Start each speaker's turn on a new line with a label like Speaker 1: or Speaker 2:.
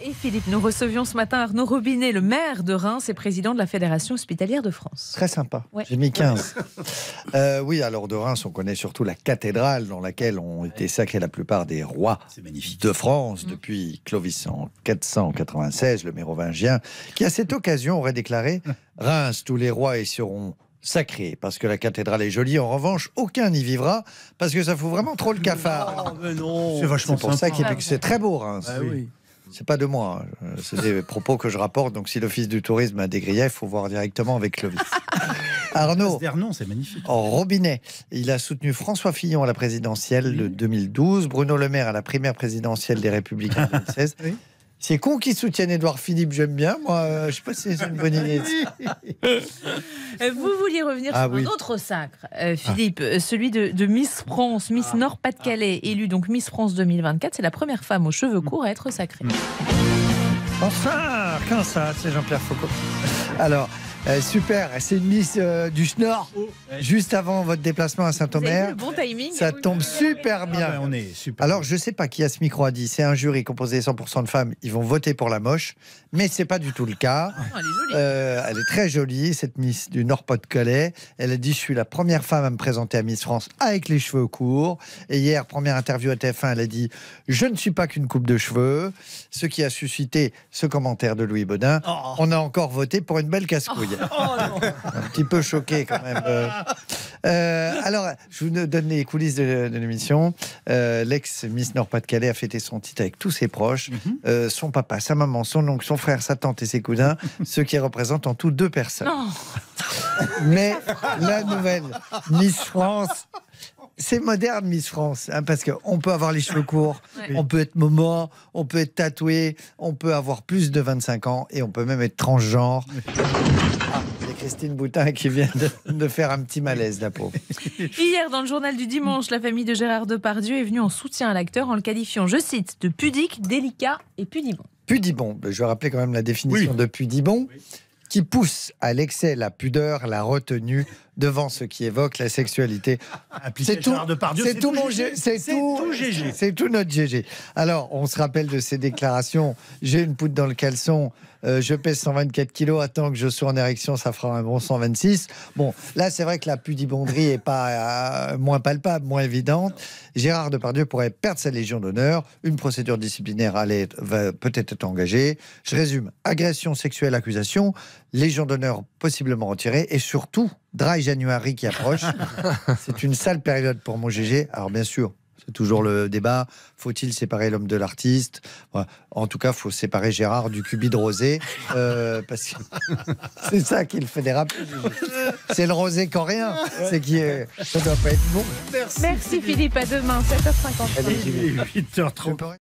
Speaker 1: Et Philippe, nous recevions ce matin Arnaud Robinet, le maire de Reims et président de la Fédération hospitalière de France.
Speaker 2: Très sympa,
Speaker 1: ouais.
Speaker 2: J'ai mis 15. Oui, alors de Reims, on connaît surtout la cathédrale dans laquelle ont été sacrés la plupart des rois de France depuis Clovis en 496, le mérovingien, qui à cette occasion aurait déclaré « Reims, tous les rois y seront sacrés, parce que la cathédrale est jolie. En revanche, aucun n'y vivra, parce que ça fout vraiment trop le cafard. »
Speaker 3: C'est vachement
Speaker 2: pour ça
Speaker 3: sympa.
Speaker 2: que c'est très beau, Reims.
Speaker 3: Ah, oui.
Speaker 2: C'est pas de moi, c'est des propos que je rapporte. Donc si l'Office du tourisme a des griefs, il faut voir directement avec Clovis. Arnaud,
Speaker 3: c'est magnifique.
Speaker 2: Robinet, il a soutenu François Fillon à la présidentielle de 2012, Bruno Le Maire à la primaire présidentielle des Républicains de 2016. Oui. C'est con qu'ils soutiennent Édouard Philippe, j'aime bien. Moi, je sais pas si c'est une bonne idée.
Speaker 1: Vous vouliez revenir sur un autre sacre, Philippe, celui de Miss France, Miss Nord-Pas-de-Calais, élue donc Miss France 2024. C'est la première femme aux cheveux courts à être sacrée.
Speaker 2: Enfin, quand ça, c'est Jean-Pierre Foucault. Alors, super, c'est une Miss du Schnorr, juste avant votre déplacement à Saint-Omer.
Speaker 1: Le bon timing.
Speaker 2: Ça tombe super bien.
Speaker 3: On est super.
Speaker 2: Alors, je ne sais pas qui à ce micro a dit, c'est un jury composé 100% de femmes, ils vont voter pour la moche, mais ce n'est pas du tout le cas.
Speaker 1: Elle est jolie.
Speaker 2: Elle est très jolie, cette Miss du Nord-Pas-de-Calais. Elle a dit, je suis la première femme à me présenter à Miss France avec les cheveux courts. Et hier, première interview à TF1, elle a dit, je ne suis pas qu'une coupe de cheveux. Ce qui a suscité ce commentaire de Louis Baudin. On a encore voté pour une belle casse-couille. Un petit peu choqué quand même. Alors, je vous donne les coulisses de l'émission. L'ex-Miss Nord-Pas-de-Calais a fêté son titre avec tous ses proches. Son papa, sa maman, son oncle, son frère, sa tante et ses cousins, ce qui représente en tout 2 personnes.
Speaker 1: Non.
Speaker 2: Mais la nouvelle Miss France... C'est moderne, Miss France, hein, parce qu'on peut avoir les cheveux courts, on peut être moment, on peut être tatoué, on peut avoir plus de 25 ans et on peut même être transgenre. C'est Christine Boutin qui vient de faire un petit malaise, la pauvre.
Speaker 1: Hier, dans le journal du dimanche, la famille de Gérard Depardieu est venue en soutien à l'acteur en le qualifiant, je cite, de pudique, délicat et pudibond.
Speaker 2: Pudibond, je vais rappeler quand même la définition de pudibond. Qui pousse à l'excès la pudeur, la retenue devant ce qui évoque la sexualité.
Speaker 3: C'est tout.
Speaker 2: C'est tout mon GG. C'est tout notre GG. Alors, on se rappelle de ces déclarations. J'ai une poudre dans le caleçon. Je pèse 124 kilos. Attends que je sois en érection, ça fera un bon 126. Bon, là, c'est vrai que la pudibonderie est pas moins palpable, moins évidente. Gérard Depardieu pourrait perdre sa Légion d'honneur. Une procédure disciplinaire va peut-être être engagée. Je résume. Agression sexuelle, accusation. Légion d'honneur possiblement retirée. Et surtout, Dry January qui approche. C'est une sale période pour mon GG. Alors bien sûr, c'est toujours le débat. Faut-il séparer l'homme de l'artiste? En tout cas, il faut séparer Gérard du cubi de rosé. Parce que c'est ça qui le fait déraper. C'est le rosé coréen. Ça doit pas être bon.
Speaker 1: Merci Philippe, à demain, 7h50.
Speaker 3: 8h30.